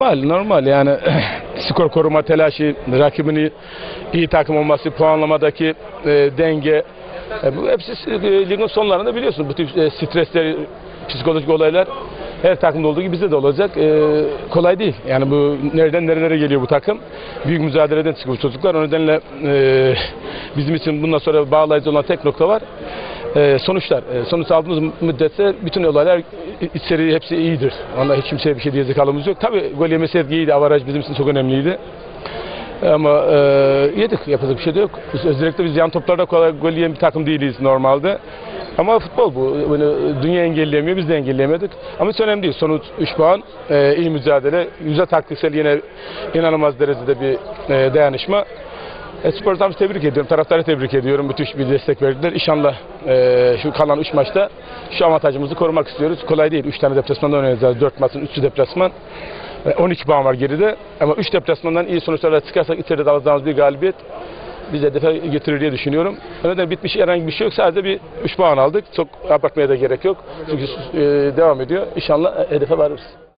Normal yani skor koruma telaşı, rakibini iyi takım olması, puanlamadaki denge, bu hepsi ligin sonlarında biliyorsunuz bu tip stresler, psikolojik olaylar her takımda olduğu gibi bizde de olacak. Kolay değil. Yani bu nereden nerelere geliyor bu takım. Büyük mücadeleden çıkıyor çocuklar. O nedenle bizim için bundan sonra bağlayıcı olan tek nokta var. Sonuçlar. Sonuç aldığımız müddetçe bütün olaylar içeri hepsi iyidir. Onda hiç kimseye bir şey diyecek halimiz yok. Tabii gol yemesi iyiydi. Avaraj bizim için çok önemliydi. Ama yedik. Yapacak bir şey de yok. Özellikle biz yan toplarda kolay gol yiyen bir takım değiliz normalde. Ama futbol bu. Dünya engelleyemiyor. Biz de engelleyemedik. Ama hiç önemli değil. Sonuç 3 puan. İyi mücadele. Güzel taktiksel yine inanılmaz derecede bir dayanışma. Spor'dan tebrik ediyorum. Taraftarı tebrik ediyorum. Müthiş bir destek verdiler. İnşallah şu kalan 3 maçta şu avantajımızı korumak istiyoruz. Kolay değil. 3 tane deplasmanda oynayacağız. 4 maçın 3'ü deplasman. 12 puan var geride. Ama 3 deplasmandan iyi sonuçlarla çıkarsak içeride alacağımız bir galibiyet bize hedefe getirir diye düşünüyorum. O nedenle bitmiş herhangi bir şey yok. Sadece bir 3 puan aldık. Çok abartmaya da gerek yok. Çünkü devam ediyor. İnşallah hedefe varırız.